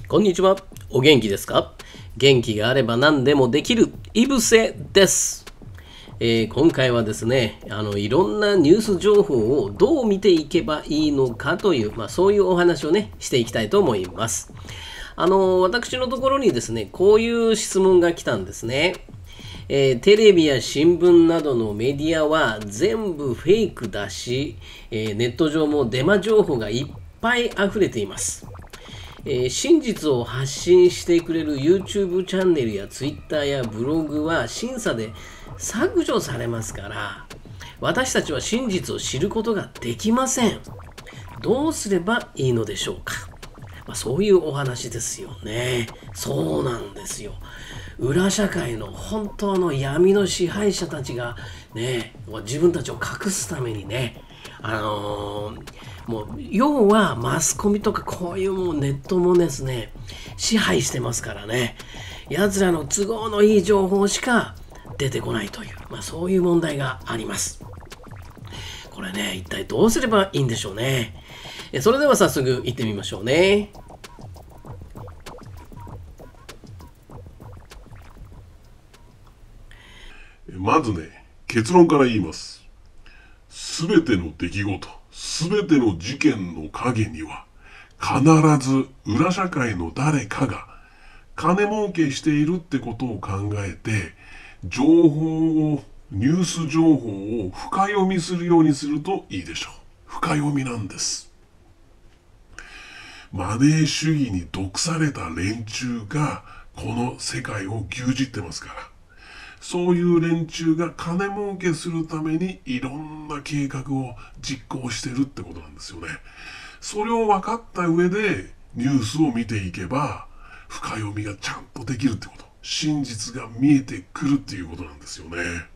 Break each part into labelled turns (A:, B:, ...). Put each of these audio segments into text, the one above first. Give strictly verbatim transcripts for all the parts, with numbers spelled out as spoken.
A: こんにちは。お元気ですか？元気があれば何でもできるイブセです。えー今回はですね、あのいろんなニュース情報をどう見ていけばいいのかという、まあ、そういうお話をねしていきたいと思います。あの私のところにですね、こういう質問が来たんですね。えーテレビや新聞などのメディアは全部フェイクだし、えーネット上もデマ情報がいっぱい溢れています。えー真実を発信してくれる YouTube チャンネルや Twitter やブログは審査で削除されますから、私たちは真実を知ることができません。どうすればいいのでしょうか。まあ、そういうお話ですよね。そうなんですよ。裏社会の本当の闇の支配者たちがね、自分たちを隠すためにね、あのーもう要はマスコミとかこういうもうネットもですね、支配してますからね、奴らの都合のいい情報しか出てこないという、まあ、そういう問題があります。これね、一体どうすればいいんでしょうね。えそれでは早速行ってみましょうね。
B: まずね、結論から言います。すべての出来事、すべての事件の陰には、必ず裏社会の誰かが金儲けしているってことを考えて、情報を、ニュース情報を深読みするようにするといいでしょう。深読みなんです。マネー主義に毒された連中がこの世界を牛耳ってますから。そういう連中が金儲けするためにいろんな計画を実行してるってことなんですよね。それを分かった上でニュースを見ていけば深読みがちゃんとできるってこと。真実が見えてくるっていうことなんですよね。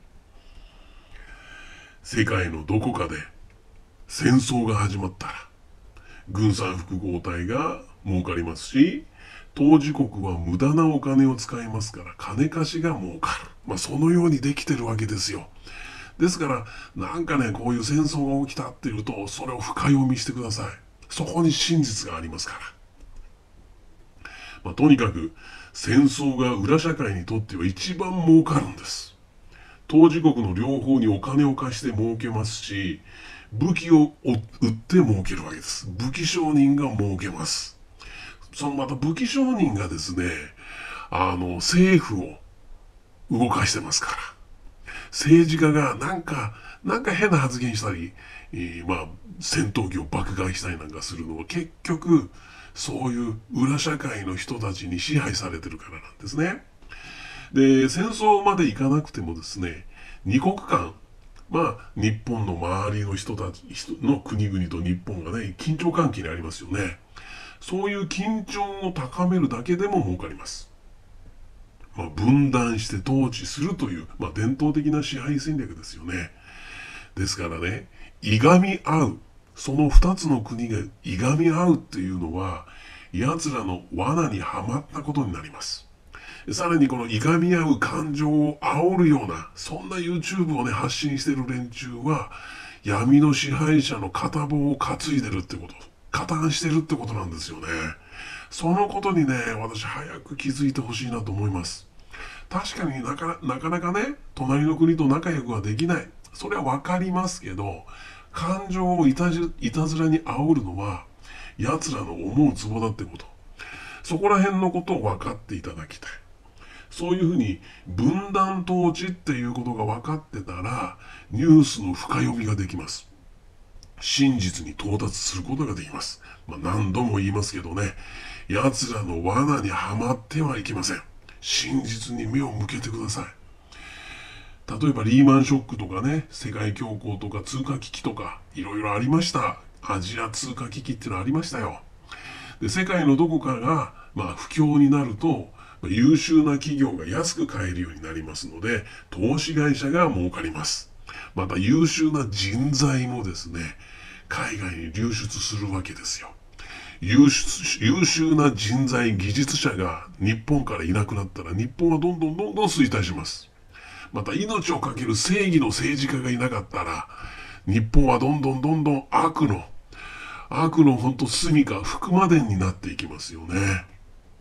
B: 世界のどこかで戦争が始まったら軍産複合体が儲かりますし、当事国は無駄なお金を使いますから金貸しが儲かる。まあそのようにできてるわけですよ。ですからなんかね、こういう戦争が起きたっていうとそれを深読みしてください。そこに真実がありますから。まあとにかく戦争が裏社会にとっては一番儲かるんです。当事国の両方にお金を貸して儲けますし、武器を売って儲けるわけです。武器商人が儲けます。そのまた武器商人がですね、あの政府を動かしてますから、政治家がなんかなんか変な発言したり、えーまあ戦闘機を爆買いしたりなんかするのは結局そういう裏社会の人たちに支配されてるからなんですね。で、戦争までいかなくてもですね、二国間、まあ日本の周りの人たちの国々と日本がね、緊張関係にありますよね。そういう緊張を高めるだけでも儲かります。まあ、分断して統治するという、まあ、伝統的な支配戦略ですよね。ですからね、いがみ合う、その二つの国がいがみ合うっていうのは、奴らの罠にはまったことになります。さらにこのいがみ合う感情を煽るような、そんな YouTube をね、発信してる連中は、闇の支配者の片棒を担いでるってこと。加担してるってことなんですよね。そのことにね、私早く気づいてほしいなと思います。確かになかなかなかね、隣の国と仲良くはできない。それはわかりますけど、感情をいたじいたずらに煽るのは、奴らの思うツボだってこと。そこら辺のことを分かっていただきたい。そういうふうに分断統治っていうことが分かってたら、ニュースの深読みができます。真実に到達することができます。まあ、何度も言いますけどね、奴らの罠にはまってはいけません。真実に目を向けてください。例えばリーマンショックとかね、世界恐慌とか通貨危機とか、いろいろありました。アジア通貨危機っていうのありましたよ。で、世界のどこかが、まあ、不況になると、優秀な企業が安く買えるようになりますので、投資会社が儲かります。また優秀な人材もですね、海外に流出するわけですよ。優秀、優秀な人材、技術者が日本からいなくなったら、日本はどんどんどんどん衰退します。また命をかける正義の政治家がいなかったら、日本はどんどんどんどん悪の、悪のほんと住みか、福間伝になっていきますよね。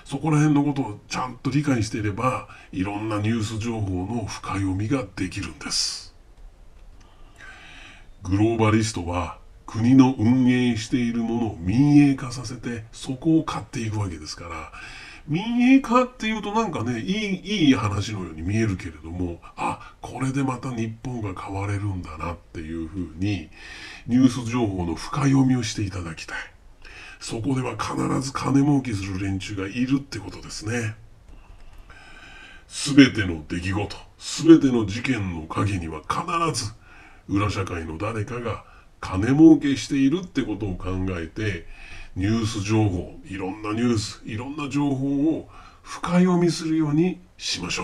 B: そこら辺のことをちゃんと理解していれば、いろんなニュース情報の深読みができるんです。グローバリストは国の運営しているものを民営化させて、そこを買っていくわけですから、民営化っていうとなんかね、いい、いい話のように見えるけれども、あ、これでまた日本が変われるんだなっていうふうに、ニュース情報の深読みをしていただきたい。そこでは必ず金儲けする連中がいるってことですね。すべての出来事、すべての事件の陰には必ず裏社会の誰かが金儲けしているってことを考えて、ニュース情報、いろんなニュース、いろんな情報を深読みするようにしましょう。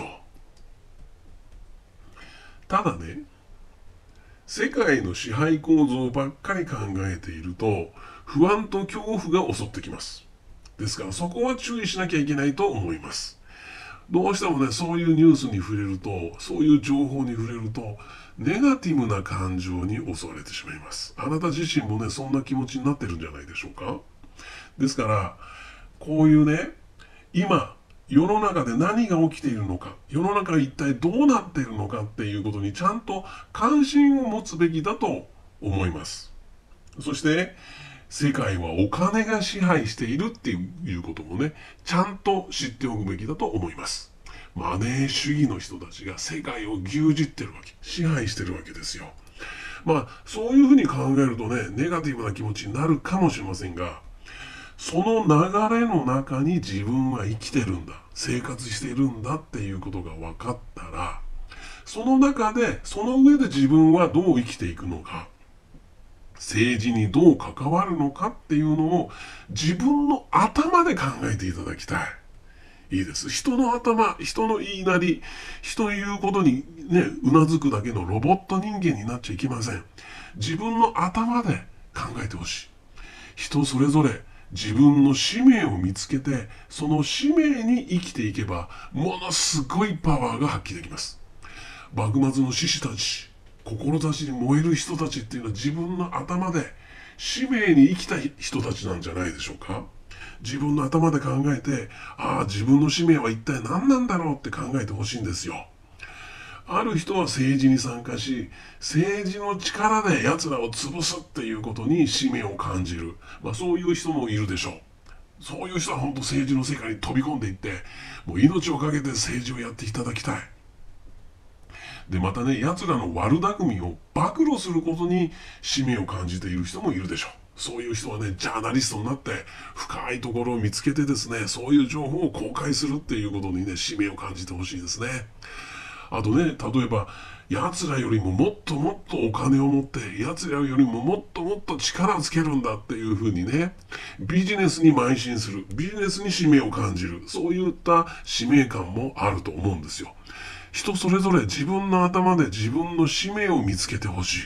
B: ただね、世界の支配構造ばっかり考えていると、不安と恐怖が襲ってきます。ですからそこは注意しなきゃいけないと思います。どうしてもね、そういうニュースに触れると、そういう情報に触れると、ネガティブな感情に襲われてしまいます。あなた自身もね、そんな気持ちになってるんじゃないでしょうか。ですから、こういうね、今、世の中で何が起きているのか、世の中が一体どうなっているのかっていうことにちゃんと関心を持つべきだと思います。そして、世界はお金が支配しているっていうこともね、ちゃんと知っておくべきだと思います。マネー主義の人たちが世界を牛耳ってるわけ、支配してるわけですよ。まあ、そういうふうに考えるとね、ネガティブな気持ちになるかもしれませんが、その流れの中に自分は生きてるんだ、生活しているんだっていうことが分かったら、その中で、その上で自分はどう生きていくのか、政治にどう関わるのかっていうのを自分の頭で考えていただきたい。いいです。人の頭、人の言いなり、人の言うことにね、うなずくだけのロボット人間になっちゃいけません。自分の頭で考えてほしい。人それぞれ自分の使命を見つけて、その使命に生きていけば、ものすごいパワーが発揮できます。幕末の志士たち、志に燃える人たちっていうのは自分の頭で使命に生きた人たちなんじゃないでしょうか。自分の頭で考えて、ああ、自分の使命は一体何なんだろうって考えてほしいんですよ。ある人は政治に参加し、政治の力で奴らを潰すっていうことに使命を感じる。まあそういう人もいるでしょう。そういう人は本当政治の世界に飛び込んでいって、もう命をかけて政治をやっていただきたい。で、またね、奴らの悪巧みを暴露することに使命を感じている人もいるでしょう。そういう人はね、ジャーナリストになって深いところを見つけてですね、そういう情報を公開するっていうことにね、使命を感じてほしいですね。あとね、例えば、奴らよりももっともっとお金を持って、奴らよりももっともっと力をつけるんだっていうふうにね、ビジネスに邁進する、ビジネスに使命を感じる、そういった使命感もあると思うんですよ。人それぞれ自分の頭で自分の使命を見つけてほしい。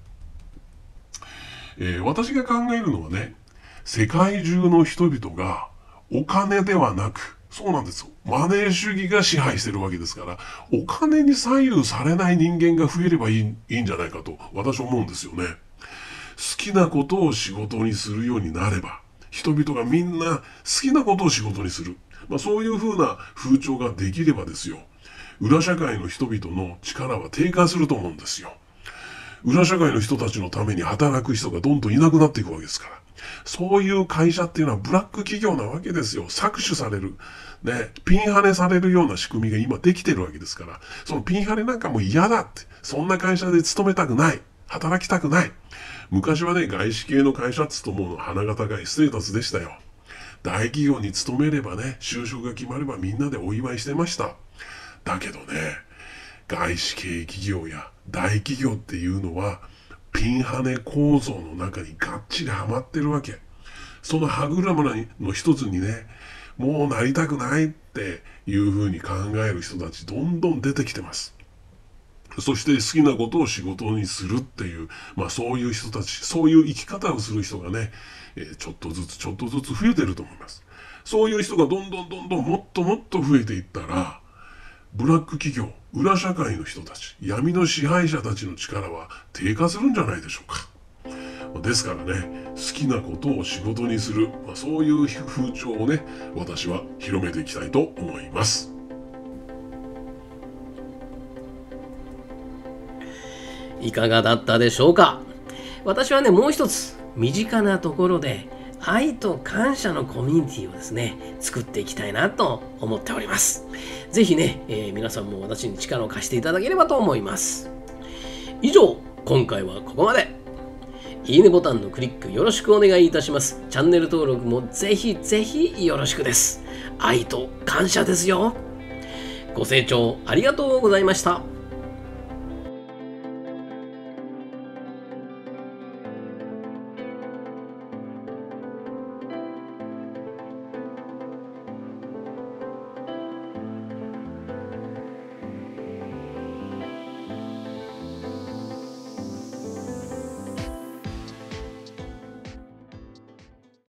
B: えー、私が考えるのはね、世界中の人々がお金ではなく、そうなんですよ。マネー主義が支配してるわけですから、お金に左右されない人間が増えればいい、いいんじゃないかと私は思うんですよね。好きなことを仕事にするようになれば、人々がみんな好きなことを仕事にする。まあ、そういう風な風潮ができればですよ。裏社会の人々の力は低下すると思うんですよ。裏社会の人たちのために働く人がどんどんいなくなっていくわけですから。そういう会社っていうのはブラック企業なわけですよ。搾取される。ね、ピンハネされるような仕組みが今できてるわけですから、そのピンハネなんかもう嫌だって。そんな会社で勤めたくない。働きたくない。昔はね、外資系の会社っつともの鼻が高いステータスでしたよ。大企業に勤めればね、就職が決まればみんなでお祝いしてました。だけどね、外資系企業や大企業っていうのはピンハネ構造の中にがっちりはまってるわけ。その歯車の一つにね、もうなりたくないっていうふうに考える人たちどんどん出てきてます。そして好きなことを仕事にするっていう、まあそういう人たち、そういう生き方をする人がね、えー、ちょっとずつちょっとずつ増えてると思います。そういう人がどんどんどんどんもっともっと増えていったら、ブラック企業、裏社会の人たち、闇の支配者たちの力は低下するんじゃないでしょうか。 ですからね、好きなことを仕事にする、まあ、そういう風潮をね、私は広めていきたいと思います。
A: いかがだったでしょうか。私はね、もう一つ身近なところで愛と感謝のコミュニティをですね、作っていきたいなと思っております。ぜひね、えー、皆さんも私に力を貸していただければと思います。以上、今回はここまで。いいねボタンのクリックよろしくお願いいたします。チャンネル登録もぜひぜひよろしくです。愛と感謝ですよ。ご清聴ありがとうございました。